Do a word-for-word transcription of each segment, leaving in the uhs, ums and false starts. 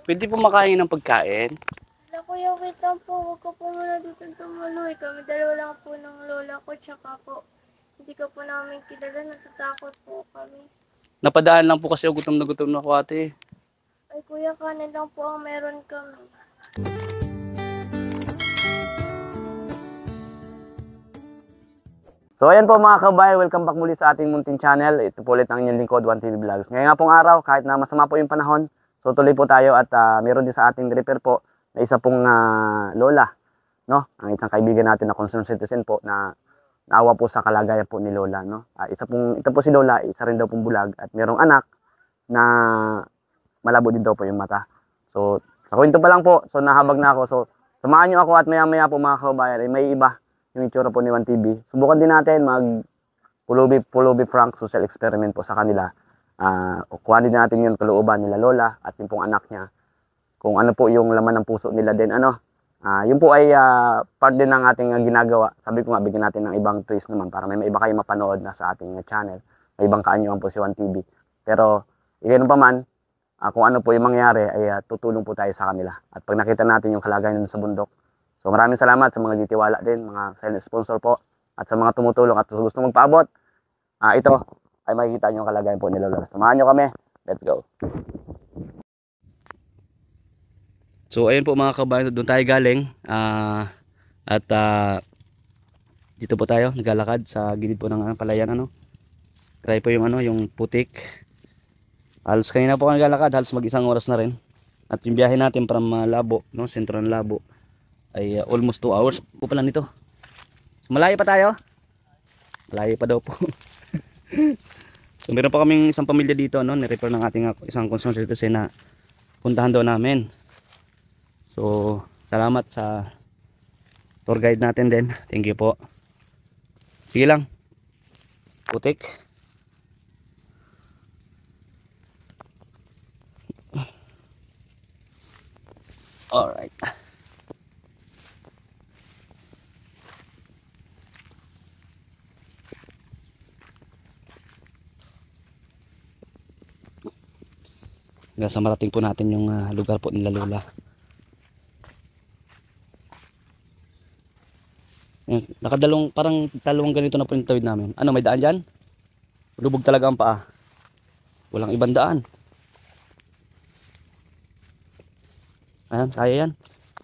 Pwede po makain ng pagkain. Wala kuya, wait lang po. Huwag ka po muna dito tumuloy. Kami dalawa lang po ng lola ko. Tsaka po, hindi ka po namin kilala. Natatakot po kami. Napadaan lang po kasi gutom na gutom na ako ate. Ay kuya, kanin lang po ang meron kami. So ayan po mga kabay, welcome back muli sa ating munting channel. Ito po ulit ang inyong lingkod, one T V Vlogs. Ngayon nga pong araw, kahit na masama po yung panahon, so tuloy po tayo at uh, meron din sa ating repair po na isa pong uh, lola, no? Ang isang kaibigan natin na concerned citizen po na naawa po sa kalagayan po ni lola, no? Uh, isa pong, ito po si lola, isa rin daw pong bulag at merong anak na malabo din daw po yung mata. So sa kwento pa lang po, so nahabag na ako. So samahan nyo ako at maya maya po mga kabayan, ay may iba yung itsura po ni one T V. Subukan din natin mag pulubi, pulubi prank social experiment po sa kanila. Uh, kuhanin din natin yung kalooban nila lola at yung pong anak niya. Kung ano po yung laman ng puso nila din. Ano, uh, yun po ay uh, part din ng ating uh, ginagawa. Sabi ko nga, bigyan natin ng ibang twist naman para may, may iba kayo mapanood na sa ating uh, channel. May ibang kaanyuan po si one T V. Pero, iyon pa man, uh, kung ano po yung mangyari, ay uh, tutulong po tayo sa kanila. At pag nakita natin yung kalagayan sa bundok, so maraming salamat sa mga ditiwala din, mga silent sponsor po, at sa mga tumutulong at gusto magpaabot. Ah, ito ay makikita nyo ang kalagayan po ni Lola. Samahan nyo kami. Let's go. So ayun po mga kabayan, doon tayo galing. Uh, at uh, dito po tayo, naglalakad sa gilid po ng uh, palayan. Ano? Try po yung, ano, yung putik. Halos kanina po naglalakad, halos mag isang oras na rin. At yung biyahe natin from uh, Labo, no? Sentro ng Labo, ay uh, almost two hours po pala nito. So, malayo pa tayo. Malayo pa daw po. So meron pa kaming isang pamilya dito, no? Ni-refer ng ating uh, isang concerned citizen na puntahan daw namin. So salamat sa tour guide natin din. Thank you po. Sige lang. Putik. Alright. Hanggang sa marating po natin yung uh, lugar po nila lola. Yan, nakadalawang, parang dalawang ganito na po yung tawid namin. Ano, may daan dyan? Lubog talaga ang paa. Walang ibang daan. Ayan, kaya yan.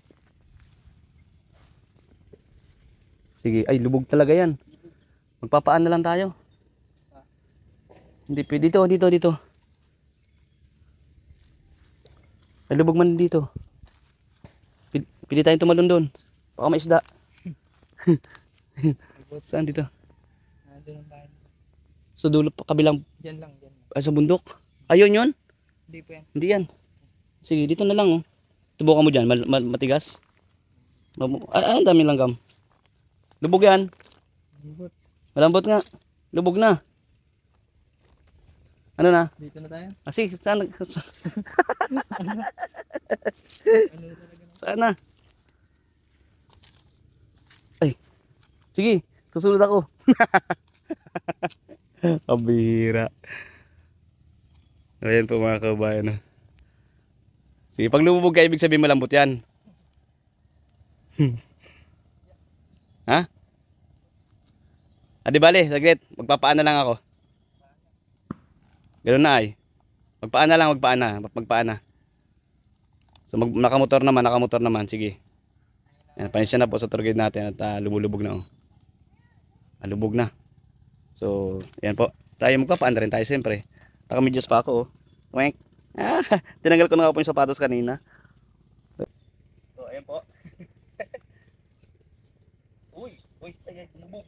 Sige, ay lubog talaga yan. Magpapaan na lang tayo. Hindi, dito, dito, dito. Ay, lubog man dito. Pili tayong tumalon doon. Baka may isda. Saan dito? So dulo pa kabilang. Diyan lang, diyan lang. Ay, sa bundok. Ayun yun? Hindi po yan. Hindi yan. Sige, dito na lang. Oh. Tubukan mo dyan. Mal mal matigas. Ay, ay, dami langgam. Lubog yan. Lubot. Malambot nga. Lubog na. Ano na? Dito na tayo. Ah, sige, saan? Ano na talaga? Saan na? Ay. Sige, susunod ako. Pabihira. Ayan po mga kabayan. Sige, pag lumubog ka, ibig sabihin malambot yan. Ha? Ah, di bale, saglit. Magpapaan na lang ako. Ganoon na ay. Magpaan na lang, magpaan na. Magpaan na. So, mag nakamotor naman, nakamotor naman. Sige. Yan, pansya na po sa tour guide natin at uh, lumulubog na. Oh. Ah, lubog na. So, yan po. Tayo magpapaan na rin tayo siyempre. Naka-medyas pa ako. Oh. Wink. Ah, tinanggal ko na nga po yung sapatos kanina. So, ayan po. Uy, uy, ay, ay, lubog.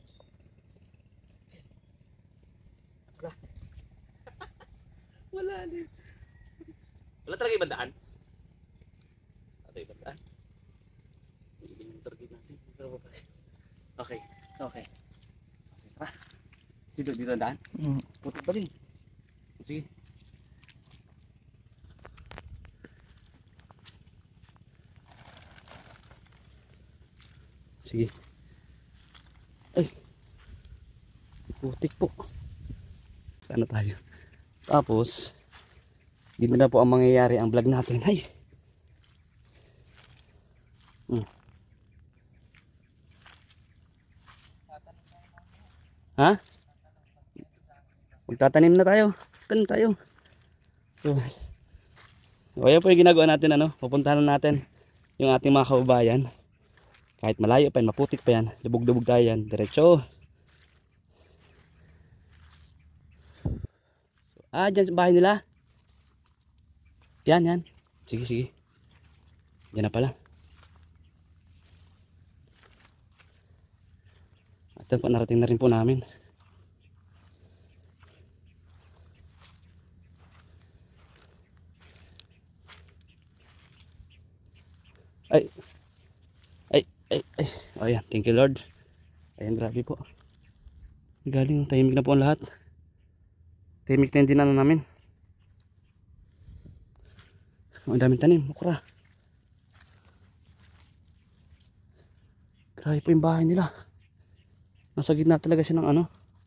Wala din. Wala talaga ibang daan. Wala ibang daan. Okay, okay. Tara. Dito, dito ang daan. Mm. Putik pa rin. Sige. Sige. Ay. Putik po. Sana tayo. Tapos, dito na po ang mangyayari ang vlog natin. Ay, Mm. Ha? Magtatanim na tayo. Tanim tayo. So, o yan po yung ginagawa natin, ano, pupuntahan na natin yung ating mga kababayan. Kahit malayo pa yan, maputik pa yan, lubog-lubog tayo yan, diretso. So, ah, dyan sa bahay nila. Yan, yan. Sige, sige. Dyan na pala. At yan po, narating na rin po namin. Ay. Ay, ay, ay. Oh, yan. Thank you, Lord. Ayan, grabe po. Galing, tahimik na po ang lahat. Tahimik na yung dinaanan namin. Ang daming tanim, okra. Grabe po yung bahay nila. Nasa gitna talaga siya ng ano.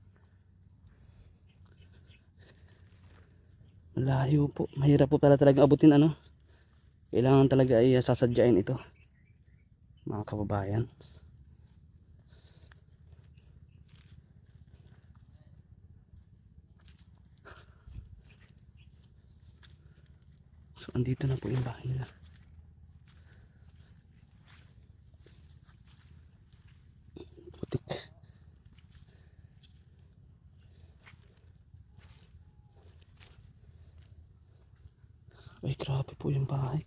Malayo po. Mahirap po pala talaga abutin ano. Kailangan talaga ay sasadyain ito. Mga kababayan. So, andito na po yung bahay nila. Putik. Ay, grabe po yung bahay.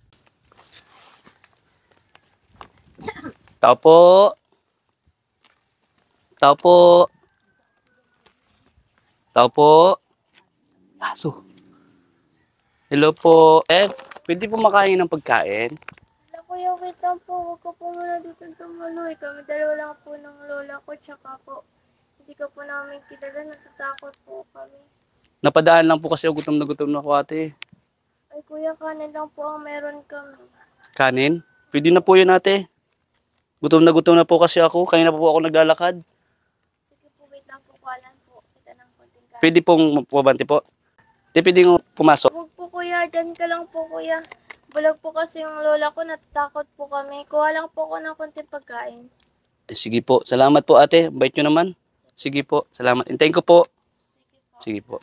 Tao po. Tao po. Tao po. Aso. Hello po. Eh, pwede po makain ng pagkain? Wala kuya, wait lang po. Huwag ko po muna dito tumuloy. Kami dalawa lang po ng lola ko. Tsaka po, hindi ka po namin kilala. Natatakot po kami. Napadaan lang po kasi ako, gutom na gutom na ako ate. Ay kuya, kanin lang po ang meron kami. Kanin? Pwede na po yun ate. Gutom na gutom na po kasi ako. Kanina po ako naglalakad. Sige po, wait lang po. Kualan po. Kita ng konting kanin. Pwede pong pabante po. Di pwede nga pumasok. Huwag po kuya, dyan ka lang po kuya. Bulag po kasi yung lola ko, natatakot po kami. Kuha lang po ako ng konting pagkain. Eh, sige po. Salamat po ate. Bait nyo naman. Sige po. Salamat. Hintayin ko po. Sige po.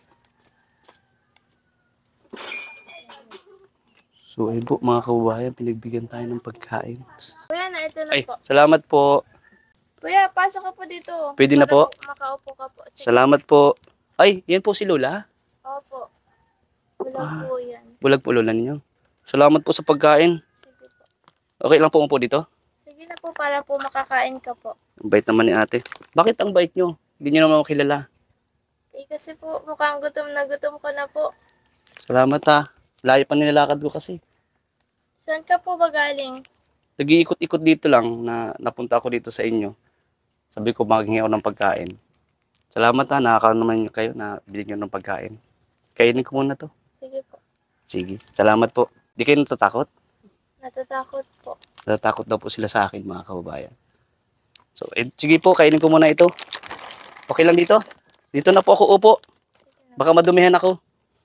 So ayun po mga kababayan, pinagbigyan tayo ng pagkain. Kuya, na ito na Ay, po. salamat po. Kuya, pasok ka po dito. Pwede na Para po? Makaupo ka po. Sige. Salamat po. Ay, yan po si Lola. Opo. Bulag po yan. Bulag po Lola ninyo. Salamat po sa pagkain. Sige po. Okay lang po mo po dito? Sige na po, para po makakain ka po. Ang bait naman ni ate. Bakit ang bait nyo? Hindi nyo naman ako kilala. Eh, kasi po, mukhang gutom na gutom ka na po. Salamat ha. Layo pa nilalakad ko kasi. Saan ka po ba galing? Nag-iikot-ikot dito lang na napunta ako dito sa inyo. Sabi ko maghingi ako ng pagkain. Salamat ha. Nakakaroon naman kayo na bilhin nyo ng pagkain. Kainin ko muna to. Sige po. Sige. Salamat po. Di kayo natatakot? Natatakot po. Natatakot daw po sila sa akin mga kababayan. So, eh, sige po. Kainin ko muna ito. Okay lang dito? Dito na po ako upo. Baka madumihan ako.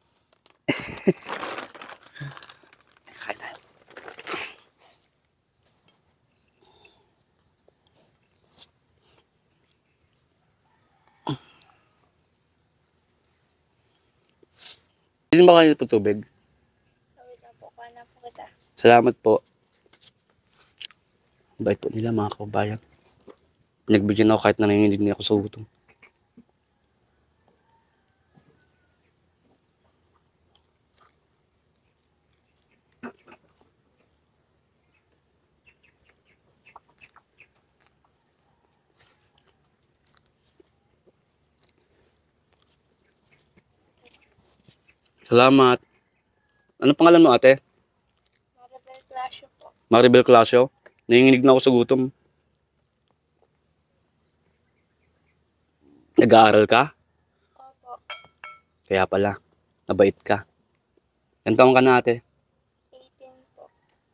Kain tayo. Hindi ba kayo po tubig? Wait lang po, kuha na po kita. Salamat po. Bait po nila mga kababayan. Pinagbigyan ako kahit nanginginig na ako sa gutom. Salamat. Ano pangalan mo ate? Maribel Clasio po. Maribel Clasio. Nanginginig na ako sa gutom. Nag-aaral ka? Opo. Kaya pala. Nabait ka. Ilan taon ka na ate? eighteen po.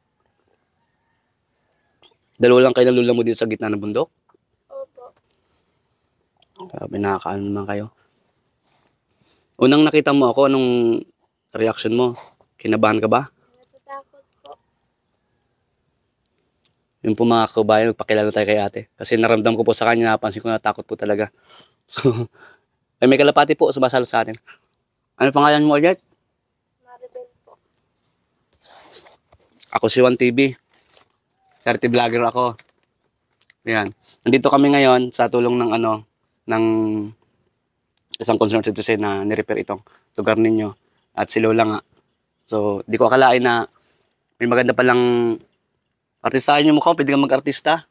Dalawa lang kayo ng lula mo dito sa gitna ng bundok? Opo. Grabe, nakakaano naman kayo. Unang nakita mo ako, anong reaction mo? Kinabahan ka ba? Natatakot po. Yun po mga kabayan, magpakilala tayo kay ate. Kasi naramdam ko po sa kanya, napansin ko na takot po talaga. So, ay may kalapati po, sumasalo sa atin. Ano pangalan mo ulit? Maribel po. Ako si Juan T V. thirty vlogger ako. Yan. Nandito kami ngayon sa tulong ng ano, ng isang concerned citizen na nirepair itong lugar ninyo. At si Lola nga. So, di ko akalain na may maganda palang artistahin yung mukha, pwede kang mag-artista.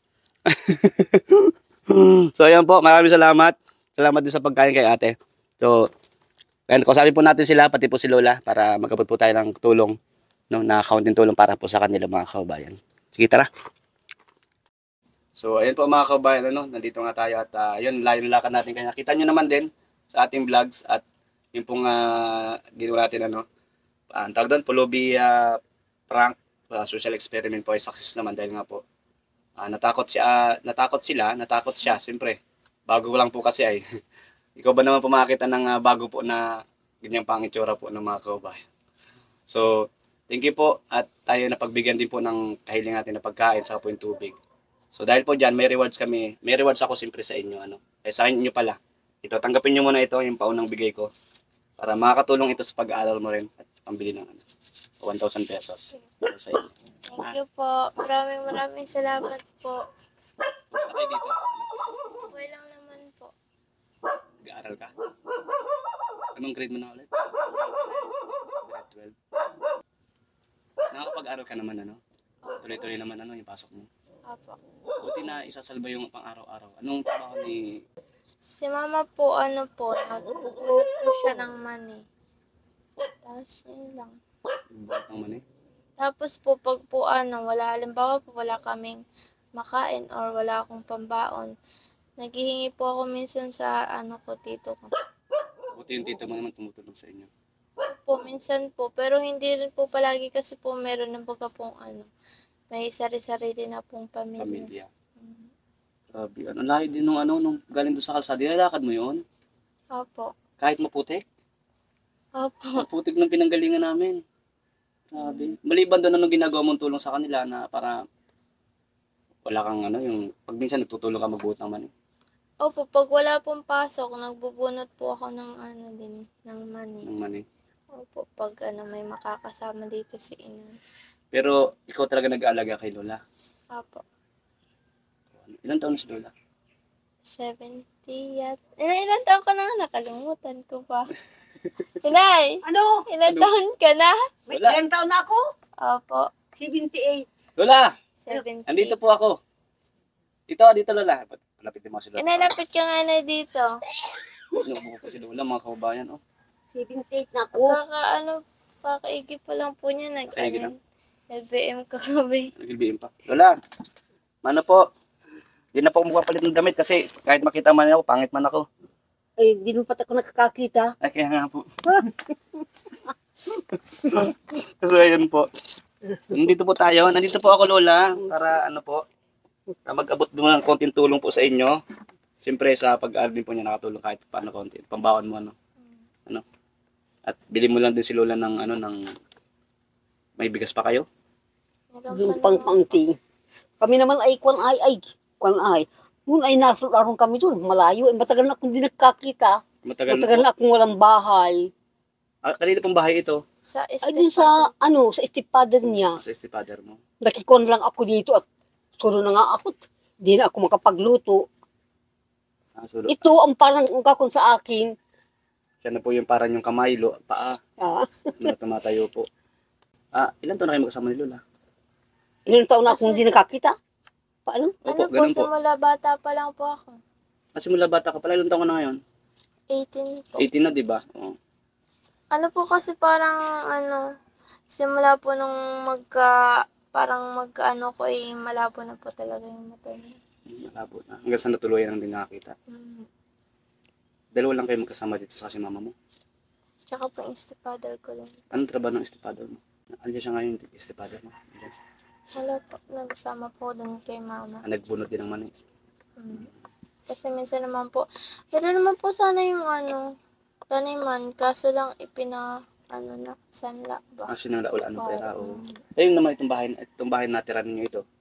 So, ayan po, maraming salamat. Salamat din sa pagkain kay ate. So, ayan, kausapin po natin sila, pati po si Lola, para magkabot po tayo ng tulong, no, na kaunting tulong para po sa kanila mga kababayan. Sige, tara. So, ayan po mga kababayan, ano, nandito nga tayo at uh, yun, layo lakad natin kanya. Kita nyo naman din sa ating vlogs at yung pong uh, ginawa natin, ano, uh, ang tawag doon, Pulubi uh, prank, uh, social experiment po ay success naman dahil nga po uh, natakot siya, uh, natakot sila, natakot siya, siyempre. Bago lang po kasi ay. Ikaw ba naman po makakita ng uh, bago po na ganyang pangitsura po ng mga kababayan. So, thank you po at tayo napagbigyan din po ng kahiling natin na pagkain sa po yung tubig. So, dahil po dyan, may rewards kami. May rewards ako siyempre sa inyo. Ano? Eh, sa inyo pala. Ito, tanggapin nyo muna ito, yung paunang bigay ko. Para makakatulong ito sa pag-aaral mo rin at pambili ng ano, one thousand pesos. Para sa inyo. Thank you po. Maraming maraming salamat po. Basta kayo dito. Okay lang naman po. Nag-aaral ka? Anong grade mo na ulit? Grade twelve. Nakakapag-aral ka naman, ano? Tuloy-tuloy naman, ano, yung pasok mo. Apo. Buti na isasalba yung pang-araw-araw. Anong trabaho ni... Si mama po, ano po, nagpupulot po siya ng money. Tapos yun lang. Buhat ng mani? Tapos po, pag po ano, wala, halimbawa po, wala kaming makain or wala akong pambaon, naghihingi po ako minsan sa ano ko, tito ko. Buti yung tito mo naman tumutulong sa inyo. Po, minsan po, pero hindi rin po palagi kasi po meron ng baga pong ano, may sari-sarili na pong pamilya. Pamilya. Grabe. Ano, layo din nung ano, nung galing doon sa kalsada. Nilalakad mo yun? Opo. Kahit maputik? Opo. Maputik ng pinanggalingan namin. Grabe. Maliban doon anong ginagawa mong tulong sa kanila na para wala kang ano, yung pag minsan nagtutulong ka magbuhat ng mani. Opo, pag wala pong pasok, nagbubunot po ako ng ano din, ng money. Ng mani. Opo, pag ano, may makakasama dito si Ina. Pero ikaw talaga nag-aalaga kay Lola. Opo. Ilan taon na si Lola? seventy yat. Ilan, ilan taon ka na nga? Nakalimutan ko pa. Inay! Ano? Ilan Ano? taon ka na? May Wala. ilang taon na ako? Opo. seventy-eight. Lola! seventy. Andito po ako. Dito, dito Lola. Palapitin mo si Lola. Inay, lapit ka nga na dito. Nabuko po si Lola, mga kababayan. Oh. seventy-eight na ako. Kaka ano, kakaigi pa lang po niya. Nag, Kaigi ano, nag-B M kagabi. Nagilbihin pa. Lola, mano po? Hindi na po ako magpapalit ng damit kasi kahit makita man ako, pangit man ako. Eh, di mo pati ako nakakakita. Ay, kaya nga po. So, ayun po. Nandito po tayo. Nandito po ako, Lola, para ano po, para mag-abot doon ng konting tulong po sa inyo. Siyempre, sa pag-aaral din po niya nakatulong kahit paano konti. Pambawan mo, ano. Ano. At bili mo lang din si Lola ng, ano, ng, may bigas pa kayo? Meron Yung pa naman. pang-pangting. Kami naman ay kwan ay ay. Kwan ay. Noon ay nasulararon kami doon. Malayo. Eh, matagal na akong di nagkakita. Matagal, Matagal na na akong walang bahay. po. Ah, kanina pong bahay ito. Sa Ay, din sa, ano, sa stepfather niya. Sa stepfather mo. Nakikon lang ako dito at sulo na nga ako. Di na ako makapagluto. Ah, so, Ito ang parang kakon sa akin. siya na po yung parang yung kamay, lo, paa, Ah, na tumatayo po. Ah, ilan taon na kayo magkasama ni Lola? ilang taon na akong di nakakita. Paano? Ano Opo, po, ganun po. simula bata pa lang po ako. Kasi mula bata ka pala, ilang taon ka na ngayon? eighteen po. eighteen na, di ba? Oo. Ano po kasi parang ano, simula po nung magka, parang magkaano ko eh, malabo na po talaga yung mata niya. Malabo na. Hanggang sa natuluyan ang din nakakita. Mm. Dalawa lang kayo magkasama dito sa kasi mama mo. Tsaka po yung stepfather ko lang. Anong trabaho ng stepfather mo? Andiyan siya ngayon, stepfather mo. Andiyan. Wala po, nagsama po dun kay mama. Ah, nagbunot din ng mani. Mm. Kasi minsan naman po, pero naman po sana yung ano, taniman, kaso lang ipina, ano na, sanla ba? Ah, sinang wala anong pera. Oo. Oo. Ayun naman itong bahay, itong bahay na tira ninyo ito.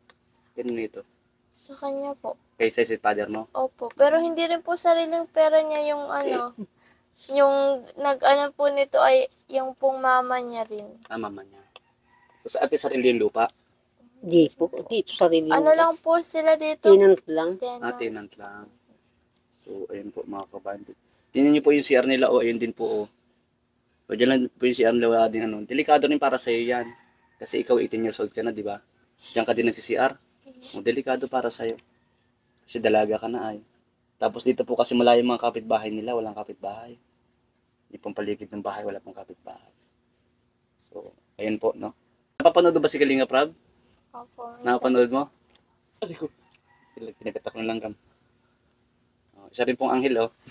Ganun ito. Sa kanya po. Kahit sa si father mo. Opo. Pero hindi rin po sariling pera niya yung ano, yung nag-ano po nito ay yung pong mama niya rin. Ah, mama niya. So sa ate sarili yung lupa. Di po, dito sarili. Ano lang po sila dito? Tenant lang. Ah, Tenant. tenant lang. So, ayun po mga kabayan. Tingnan niyo po yung C R nila. O, ayun din po. O, o dyan lang po yung C R nila. Wala din ano. Delikado rin para sa'yo yan. Kasi ikaw eighteen years old ka na, di ba? Diyan ka din nagsi-C R. O, delikado para sa'yo. Kasi dalaga ka na ay. Tapos dito po kasi malayo mga kapitbahay nila. Walang kapitbahay. Hindi pong paligid ng bahay. Wala pong kapitbahay. So, ayun po, no? Napapanood ba si Kalinga Prab? Opo. Napapanood mo? Ay ko. Pinapitak na lang kam. Oh, isa rin pong anghel, oh.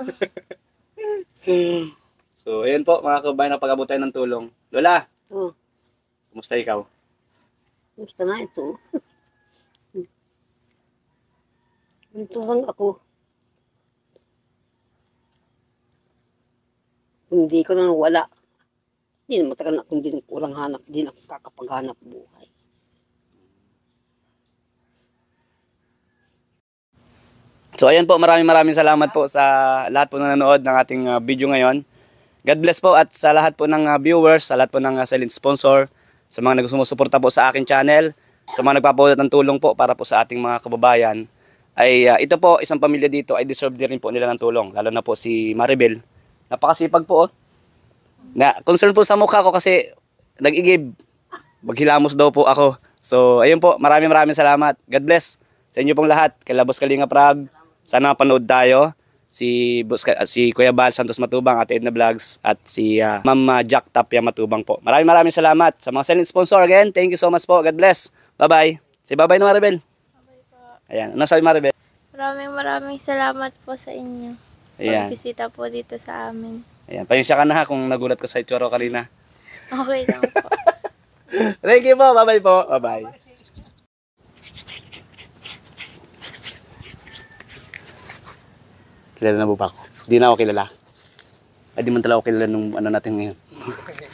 So, ayun po, mga kabayan, napag-abot tayo ng tulong. Lola, Oh, kumusta ikaw? gusto na ito. Ito lang ako. Hindi ko na wala. Hindi na matagal na akong din, walang hanap. Hindi na ako kakapaghanap buhay. So, ayan po, maraming maraming salamat po sa lahat po na nanood ng ating uh, video ngayon. God bless po at sa lahat po ng uh, viewers, sa lahat po ng uh, silent sponsor, sa mga nagsusumusuporta po sa aking channel, sa mga nagpapaulat ng tulong po para po sa ating mga kababayan, ay uh, ito po, isang pamilya dito ay deserve din rin po nila ng tulong. Lalo na po si Maribel. Napakasipag po, oh. Na, concern po sa mukha ko kasi nag-igib. Maghilamos daw po ako. So, ayun po, maraming maraming salamat. God bless sa inyo pong lahat. Kay Boss Kalinga Prab. Sana mapanood tayo. Si, Boss, si Kuya Bal Santos Matubang, Ate Edna Vlogs, at si uh, Ma'am uh, Jack Tapia Matubang po. Maraming maraming salamat sa mga silent sponsor again. Thank you so much po. God bless. Bye-bye. Si bye-bye na Maribel. Ayan. Ano sabi Maribel? Maraming maraming salamat po sa inyo. Ayan. Pagbisita po dito sa amin. Ayan. Payunsya ka na ha kung nagulat ko sa itsura kanina. Okay lang po. Thank you po. Bye-bye po. Bye-bye. Kilala na po ba ako? Di na ako kilala. Ay, di man talaga ako kilala nung ano natin ngayon.